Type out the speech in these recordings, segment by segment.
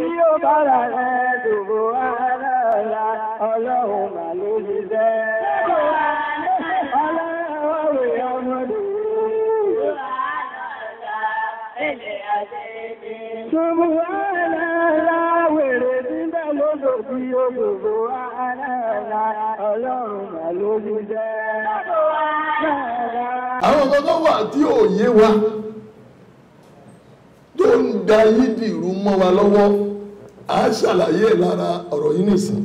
tí ó bára rẹ̀ dùbò aláàlá ọlọ́run mà ló ti jẹ́. Ọlọ́run rẹ̀ ọmọdé. Dùbò aláàlá wèrè tí ń bẹ lódò tí ó dùbò aláàlá ọlọ́run mà ló ti jẹ́. Àwọn kankan wà tí ò yé wa tó ń da yídì rú mọ́ wa lọ́wọ́, a ṣàlàyé lára ọ̀rọ̀ yìí nìsín.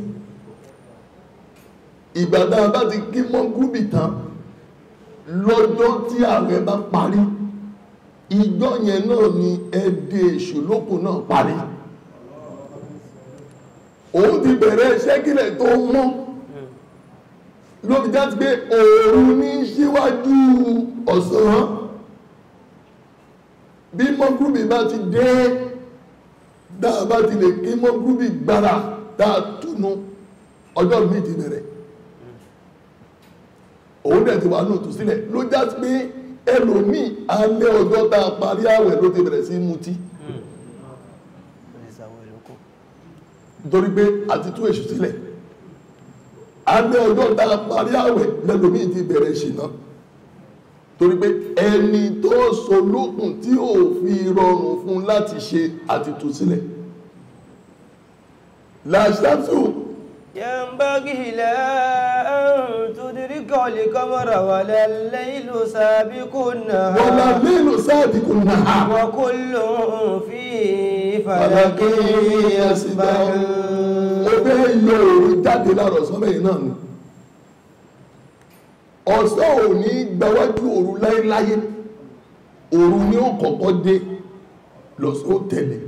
Ìgbàdá bá ti kí mọ́gúrúbì tán lọ́jọ́ tí ààwẹ̀ bá parí, ìjọ yẹn náà ni ẹdẹ ìṣòlókù náà parí. Òun ti bẹ̀rẹ̀ iṣẹ́ kílẹ̀ tó mọ́ ló fi jáde pé òòrùn ní síwájú ọ̀sán. Bí mọ́gúrúbì bá ti dé dáa bá ti lè kí mọ́gúrúbì gbára dáa túnú ọjọ́ mi ti bẹ̀rẹ̀. Òun dẹ̀ ti wà ní òtù sílẹ̀ ló jáde pé ẹlòmíì alẹ́ ọjọ́ tá a parí àwẹ̀ ló ti bẹ̀rẹ̀ sí mutí. Nítorí pé àti tú èṣù sílẹ̀ alẹ́ ọjọ́ tá a parí àwẹ̀ lẹ́lòmíì ti bẹ̀rẹ̀ ṣìnà. Torí pé ẹni tó so lókùn tí ò fi rọrùn fún láti ṣe àti tú sílẹ̀. Làṣàtù ينبغي لا أن تدرك القمر ولا الليل سابق النهار ولا الليل سابق النهار وكل في فلك يسبحون. Ó fẹ́ yọ òru jáde lára ọ̀sán lẹ́yìn náà ni. Ọ̀sán ò ní gbáwájú òru láyéláyé, òru ni ó kọ́kọ́ dé lọ́sán ó tẹ̀lé.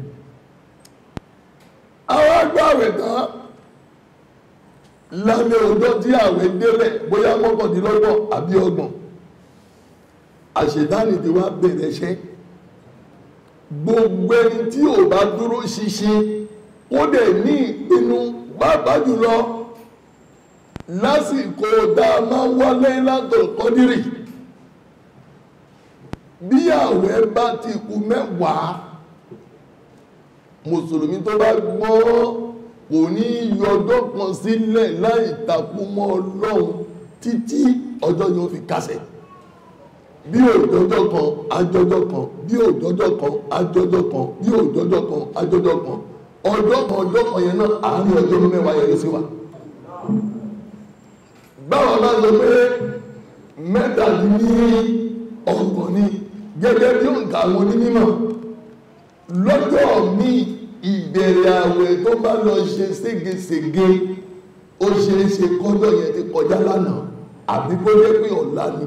Àwọn àgbà àwẹ̀ tán lálẹ́ ọjọ́ tí àwẹ̀ délẹ̀ bóyá mọ́kàndínlọ́gbọ̀n àbí ọgbọ̀n, àṣetánì ti wá bẹ̀rẹ̀ iṣẹ́. Gbogbo ẹni tí ò bá dúró ṣinṣin ó dẹ̀ ní ìpinnu pàápàá jùlọ lásìkò tá a máa ń wálé látọ̀ kọ́dírì. Bí àwẹ̀ bá ti kù mẹ́wàá, mùsùlùmí tó bá gbọ́ kò ní yọjọ́ kan sílẹ̀ láì takú mọ́ Ọlọ́run títí ọjọ́ yóò fi kásẹ̀. Bí òjọ́jọ́ kan ajọ́jọ́ kan, bí òjọ́jọ́ kan ajọ́jọ́ kan, bí òjọ́jọ́ kan ajọ́jọ́ kan, ọjọ́ kan yẹn náà àárín ọjọ́ mẹ́wàá yẹn sí wa. Báwo bá sọ pé mẹ́tàdínlọ́gbọ̀n ni gẹ́gẹ́ bí òǹkà àwọn onímọ̀ lọ́jọ́ míì ìbẹ̀rẹ̀ àwẹ̀ tó bá lọ ṣe ségesège ó ṣe é ṣe kọ́jọ́ yẹn ti kọjá lánàá àbí kó jẹ́ pé ọ̀la ni.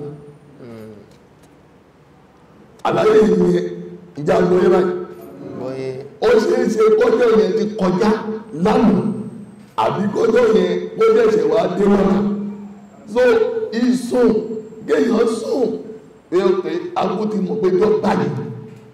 Àlàyé yìí ìjà lóye báyìí. Ó ṣe é ṣe kọ́jọ́ yẹn ti kọjá lánàá àbí kọ́jọ́ yẹn kó jẹ́ṣẹ̀ wá dé lọ́nà. So ìsùn kéèyàn sùn pé akú ti mọ̀ pé jọ báyìí.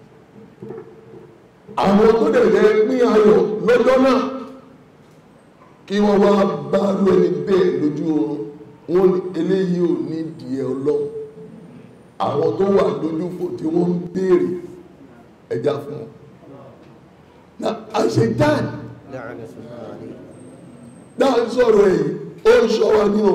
Àwọn tó dẹ̀dẹ̀ pín ayọ̀ lọ́jọ́ náà kí wọ́n wá bá rú ẹni bẹ́ẹ̀ lójú oorun, wọ́n ní eléyìí ò ní ìdíyẹ Ọlọ́run. Àwọn tó wà lójúfò tí wọ́n ń béèrè ẹja fún wọn. Na àṣetán dáa ń sọ̀rọ̀ ẹ̀yìn, ó ń ṣọ́ wa ní o,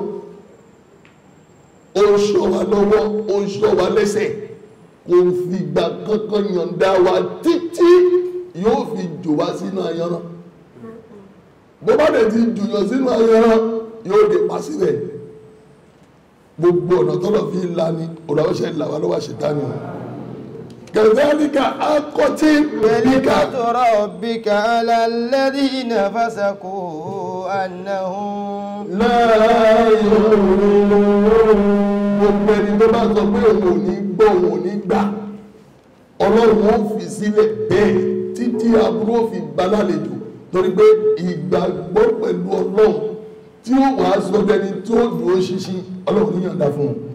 ó ń ṣọ́ wa lọ́wọ́, ó ń ṣọ́ wa lẹ́sẹ̀, kò fìgbà kankan yọ̀ǹda wa títí yóò fi jò wá sínú ayanran. Bó bá dẹ̀ ti jùyàn sínú ayanran yóò dé pa síbẹ̀. Gbogbo ọ̀nà tọ́lọ̀ fi ń la ni òràwọ́ṣẹ́ ìlàwà lọ́wọ́ ṣètánì. Kẹ̀zálíkà akọ́tí bíkà rabbika ala alladhina fasaqu annahum la yu'minun. Gbogbo ẹni tó bá sọ pé òun ò ní gbọ́, òun ò ní gbà, Ọlọ́run ó fi sílẹ̀ bẹ́ẹ̀ títí aburú fi balálejò. Torí pé ìgbàgbọ́ pẹ̀lú Ọlọ́run tí ó wàá sọ dẹni tí ó dúró ṣinṣin, Ọlọ́run níyànda fún un.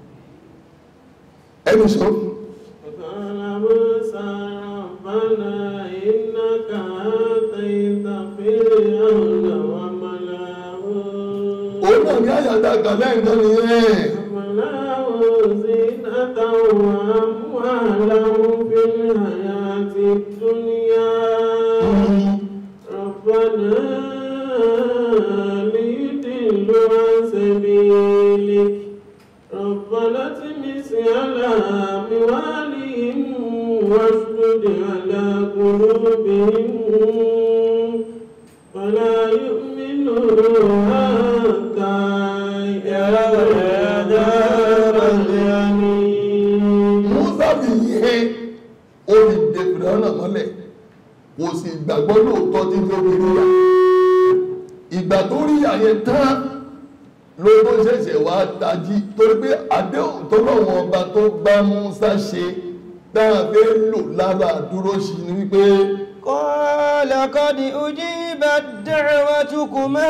Ẹnu sọ. Òun náà ní àyàdá kàlẹ́ ìtàn nìyẹn. واشدد على قلوبهم ولا يؤمنون حتى يروا العذاب الأليم. Musa fi yé orí dèbìrì ọ̀nà mọ́lẹ̀ kò sì gbàgbọ́ lóòótọ́ tí tó fi rí yà. Ìgbà tó rí yà yẹn tán ló tó ṣẹ̀ṣẹ̀ wá tají torí pé àdéhùn tó lọ́wọ́ ọba tó bá Musa ṣe táà fẹ́ lò lára àdúró sí ni wípé قال قد أجيبت دعوتكما.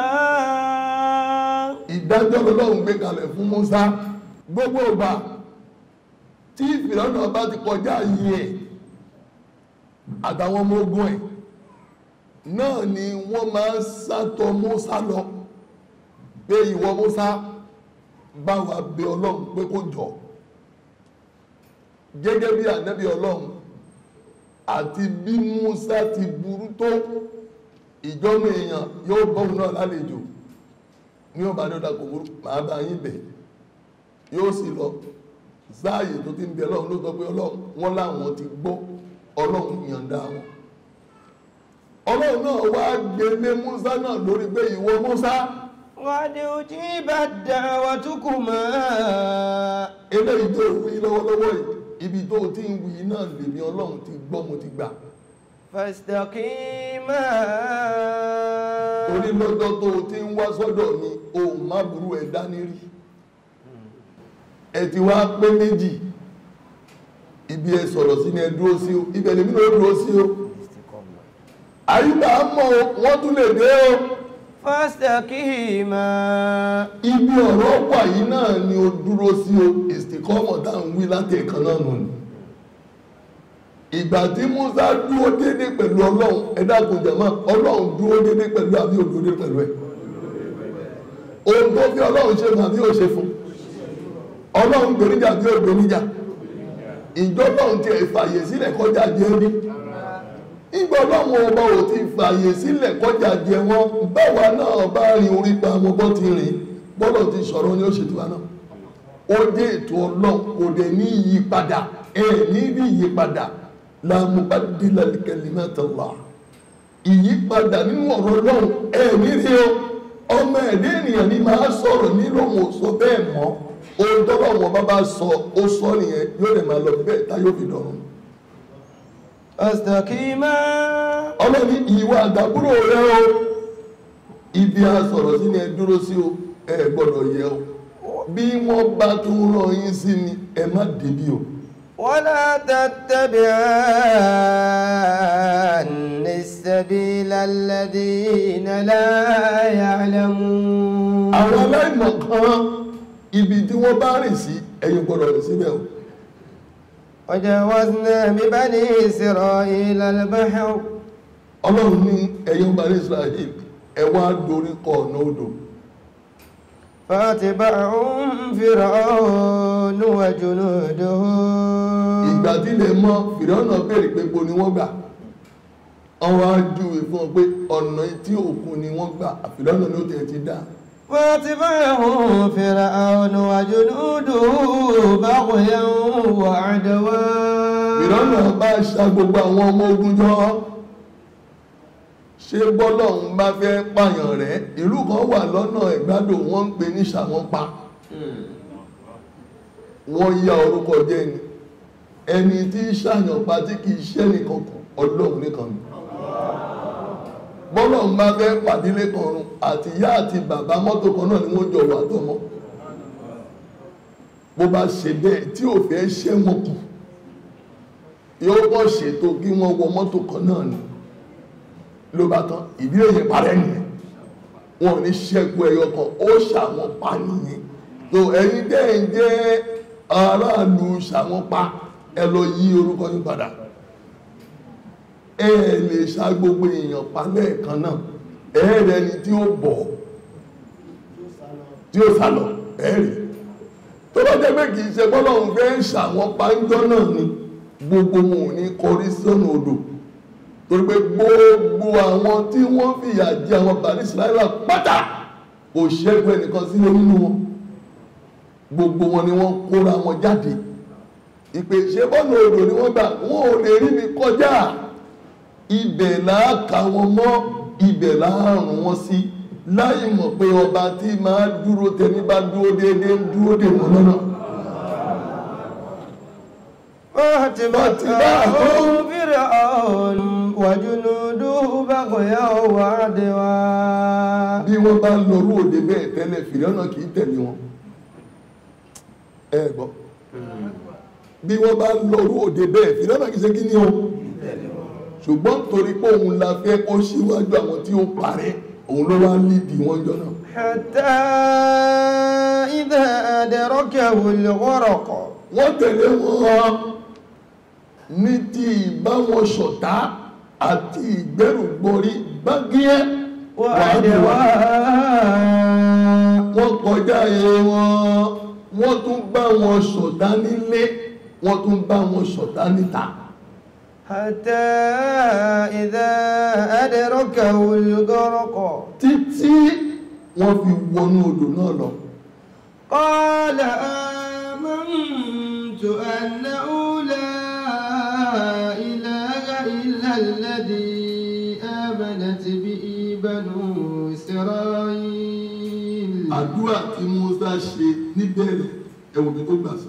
ìdájọ́ lọ́lọ́run gbé kalẹ̀ fún Musa gbogbo ọba tí Fíráúnà bá ti kọjá yìí ẹ̀ àtàwọn ọmọ ogun ẹ̀ náà ni wọ́n máa ń sátọ Musa lọ pé ìwọ Musa bá wa bẹ Ọlọ́run pé kó jọ gẹ́gẹ́ bí ànábì Ọlọ́run àti bí Musa ti burú tó ìjọ́nù èèyàn yóò bọ́ọ̀n náà lálejò ní ọba dọ́dá kò burú máa bá yín bẹ̀ yóò sì lọ sáàyè tó ti ń bẹ Ọlọ́run ló sọ pé Ọlọ́run wọ́n láwọn ti gbọ́ Ọlọ́run yànda wọn Ọlọ́run náà wá gbélé Musa náà lórí pé ìwọ Musa قد أجيبت دعوتكما. eléyìí tó wí lọ́wọ́lọ́wọ́ yìí ibi tó ti ń wí náà lèmi Ọlọ́run ti gbọ́ mo ti gbà فاستقيما. torí lọ́jọ́ tó ti ń wá sọ́dọ̀ mi o má burú ẹ̀ dání rí ẹ ti wá pé méjì ibi ẹ sọ̀rọ̀ sí ni ẹ dúró sí o ibẹ̀ lèmi náà dúró sí o àyíká mọ̀ wọ́n tún lè dé o فاستقيما. ibi ọ̀rọ̀ wà yìí náà ni o dúró sí o ìsìnkọ́mọ̀ tá ń wí láti ẹ̀kan náà nù ní ìgbà tí Musa dúró dédé pẹ̀lú Ọlọ́run ẹ̀dàkùn jẹ̀mọ́ Ọlọ́run dúró dédé pẹ̀lú àbí òdúró dédé pẹ̀lú ẹ̀ ohun tó fi Ọlọ́run ṣe mà bí ó ṣe fún Ọlọ́run gbèníjà bí ó gbèníjà ìjọ Ọlọ́run ti fàyè sílẹ̀ kọjá jẹ́ ní ìgbà Ọlọ́run ọba ò ti fàyè sílẹ̀ kọjá jẹ wọn báwa náà bá rin orí pa wọn bọ́ ti rìn bọ́lọ̀ ti sọ̀rọ̀ ní òṣèlú wa náà ó dé ètò Ọlọ́run kò dẹ̀ ní ìyípadà ní rí ìyípadà la mubaddila li kalimatillah ìyípadà nínú ọ̀rọ̀ Ọlọ́run ní rí o ọmọ ẹ̀dẹ́ ènìyàn ní máa sọ̀rọ̀ nílò wọn sọ bẹ́ẹ̀ mọ́ ohun tọ́lọ́ wọn bá sọ ó sọ nìyẹn yóò lè máa lọ bẹ́ẹ̀ tá yóò fi dọ̀rùn فاستقيما. ọlọ́ni ìwà àdàbúrò rẹ o ibi a sọ̀rọ̀ sí ni ẹ dúró sí o ẹ gbọ́dọ̀ yẹ o bí wọ́n bá tún rán yín sí ni ẹ má débi o ولا تتبعان السبيل الذين لا يعلمون. àwọn aláìmọ̀ kan ibi tí wọ́n bá rìn sí ẹ̀yin gbọ́dọ̀ rìn síbẹ̀ o وجاوزنا ببني إسرائيل البحر. ọlọ́run ní ẹ̀yin ọba ní Israel ẹ wá dorí kọ ọ̀nà odò فاتبعهم فرعون وجنوده. ìgbà tí lè mọ́ Fíráúnà béèrè pé bo ni wọ́n gbà ọwọ́ ajúwe fún ọ pé ọ̀nà tí òkun ni wọ́n gbà Fíráúnà ní ó tẹ̀ ti dá فاتبعهم فرعون وجنوده بغيا وعدوا. Fíráúnà bá ṣa gbogbo àwọn ọmọ ogun jọ ṣé bọ́lọ́hun bá fẹ́ pààyàn rẹ̀ ìlú kan wà lọ́nà Ẹ̀gbádò wọ́n ń pè ní Ṣàwọ́npa wọ́n yá orúkọ jẹ́ ni ẹni tí ṣàyàn pa tí kìí ṣẹ́ nìkan kan Ọlọ́run nìkan ni bọ́lọ́hun bá fẹ́ pàdílé kan run àti ìyá àti bàbá mọ́tò kan náà ni wọ́n jọ wà tọ́mọ́ bó bá ṣe bẹ́ẹ̀ tí ò fẹ́ ṣẹ́ wọn kù yóò bọ́ ṣètò kí wọ́n wọ mọ́tò kan náà ni ló bá tán ìdílé yẹn parẹ́ nìyẹn wọn ò ní ṣẹ́kù ẹyọ kan ó ṣàwọn pa nìyẹn tó ẹ̀yin tẹ́ ń jẹ́ aráàlú ṣàwọn pa ẹ lọ yí orúkọ yín padà ẹ lè ṣá gbogbo èèyàn pa lẹ́ẹ̀kan náà ẹ̀ẹ́rẹ́ ni tí ó bọ̀ tí ó sálọ ẹ̀ẹ́rẹ́ tó bá jẹ́ pé kì í ṣe bọ́lọ́run fẹ́ ṣàwọn pa ń jọ náà ni gbogbo wọn ò ní kọrí sọ́nà odò torí pé gbogbo àwọn tí wọ́n fìyà jẹ àwọn bàní Ísírẹ́lì pátá kò ṣẹ́gun ẹnìkan sílé nínú wọn gbogbo wọn ni wọ́n kóra wọn jáde ìpè ṣe bọ́nà odò ni wọ́n gbà wọn ò lè rí mi kọjá ibẹ̀ láàkà wọn mọ́ ibẹ̀ láàrùn wọn sí láì mọ̀ pé ọba tí máa dúró tẹni bá dúró déédé ń dúró dè wọ́n lọ́nà. فاتبعهم فرعون وجنوده بغيا وعدوا. bí wọ́n bá lọ́rú òde bẹ́ẹ̀ tẹ́lẹ̀ Fìràwọ̀nà kì í tẹ̀lé wọn ẹ gbọ́ bí wọ́n bá lọ́rú òde bẹ́ẹ̀ Fìràwọ̀nà kì í ṣe kí ni o ṣùgbọ́n torí pé òun la fẹ́ kó síwájú àwọn tí ó parẹ́ òun ló wá lídìí wọn jọ náà. حتى إذا أدركه الغرق. wọ́n tẹ̀lé wọn ní ti ìbáwọn ṣọ̀tá àti ìgbẹ́rùgbọ́rí bágíẹ́ وعدوا. wọ́n kọjá ẹ wọ́n tún bá wọn ṣọ̀tá nílé wọ́n tún bá wọn ṣọ̀tá níta. حتى إذا أدركه الغرق. títí wọ́n fi wọnú odò náà lọ. قال آمنت أنه لا إله إلا الذي آمنت به بنو إسرائيل. àdúrà tí Mùsá ṣe níbẹ̀rẹ̀ ẹ̀wọ̀n mi tó gbà sá.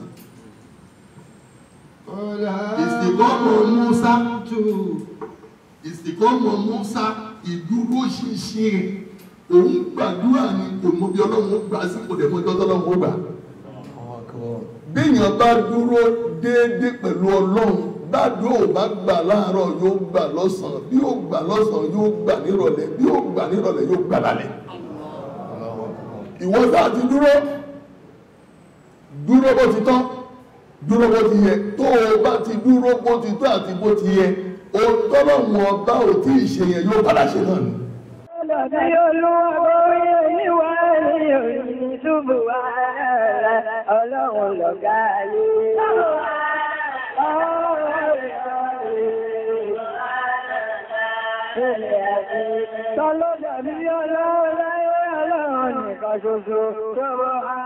قال ìsìnkọ́mọ̀ Mùsá آمنت. ìsìnkọ́mọ̀ Mùsá ìdúró ṣinṣin rẹ̀ òun gbàdúrà ni kò mọ bí Ọlọ́run ó gbà sí kò dẹ̀ mọ́ ọjọ́ tọ́lọ́run ó gbà. béèyàn bá dúró déédéé pẹ̀lú Ọlọ́run gbàdúrà ò bá gbà láàárọ̀ yóò gbà lọ́sàn-án bí ó gbà lọ́sàn-án yóò gbà nírọ̀lẹ́ bí ó gbà nírọ̀lẹ́ yóò gbà lálẹ́. ìwọ sáà ti dúró bó ti tán dúró bó ti yẹ tó o bá ti dúró bó ti tó àti bó ti yẹ ohun tọ́lọ́run ọba ò tí ì ṣe yẹn yóò padà ṣe náà ni. Ọlọ́dún yóò lú orí oníwà ní òyìn ṣubú wa Ọlọ́run lọ̀gá ayé. Tọ́lọ́dún bí Ọlọ́run láyé Ọlọ́run nìkan ṣoṣo tó bọ́